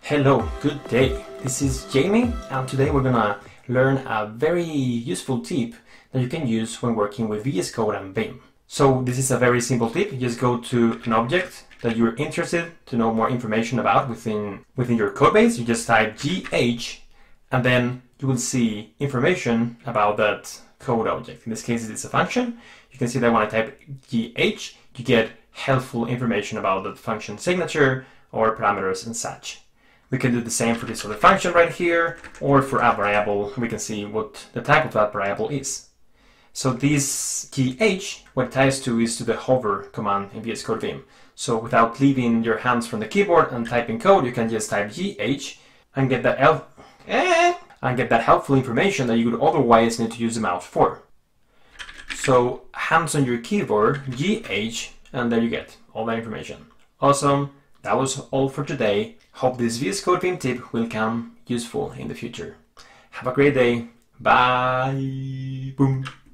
Hello, good day. This is Jamie, and today we're gonna learn a very useful tip that you can use when working with VS Code and Vim. So this is a very simple tip. You just go to an object that you're interested to know more information about within your codebase. You just type GH, and then you will see information about that code object. In this case, it's a function. You can see that when I type GH, you get helpful information about the function signature or parameters and such. We can do the same for this other function right here, or for a variable, we can see what the type of that variable is. So this GH, what it ties to is to the hover command in VS Code Vim. So without leaving your hands from the keyboard and typing code, you can just type GH and get that helpful information that you would otherwise need to use the mouse for. So hands on your keyboard, GH, and there you get all that information. Awesome. That was all for today. Hope this VS Code Vim tip will come useful in the future. Have a great day. Bye. Boom.